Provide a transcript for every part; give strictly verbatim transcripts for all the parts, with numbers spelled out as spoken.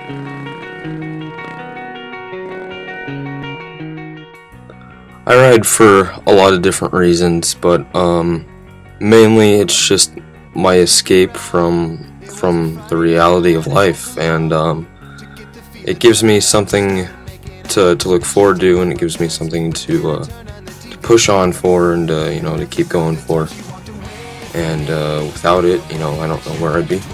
I ride for a lot of different reasons, but um, mainly it's just my escape from from the reality of life, and um, it gives me something to to look forward to, and it gives me something to uh, to push on for, and uh, you know, to keep going for. And uh, without it, you know, I don't know where I'd be.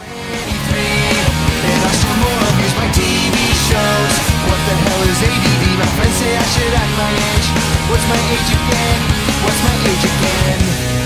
What's my age again? What's my age again?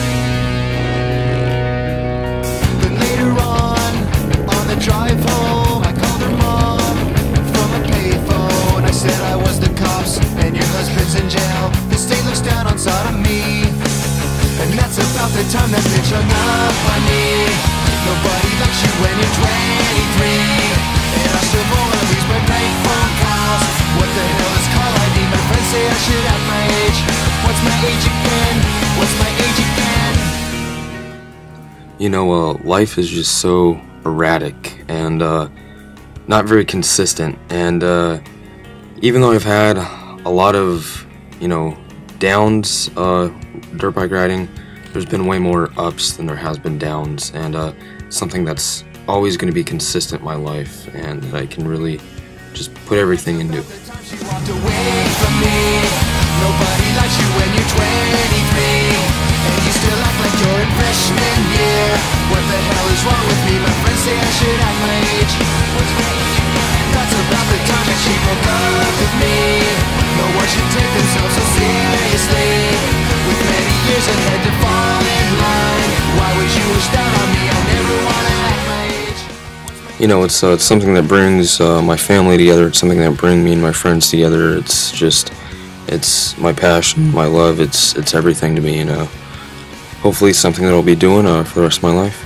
Then later on, on the drive home, I called her mom from a payphone. I said I was the cops and your husband's in jail. The state looks down on sodomy, and that's about the time that bitch hung up on me. Nobody likes you when you're twenty-three, and I still wanna lose my night phone calls. What the hell is call I D? My friends say I should have my age. What's my age again? What's my age again? You know, uh, life is just so erratic and uh, not very consistent. And uh, even though I've had a lot of, you know, downs, uh, dirt bike riding, there's been way more ups than there has been downs. And uh, something that's always going to be consistent in my life, and that I can really just put everything into. She walked away from me. Nobody likes you when you're twenty-three, and you still act like you're in freshman year. What the hell is wrong with me? My friends say I should act my age. What's my age again? That's about the time that she broke up with me. No one should take themselves so seriously, with many years ahead to fall in line. Why would you wish down on me? I never wanna act my age. You know, it's, uh, it's something that brings uh, my family together. It's something that brings me and my friends together. It's just, it's my passion, my love. It's it's everything to me, you know. Hopefully something that I'll be doing uh, for the rest of my life.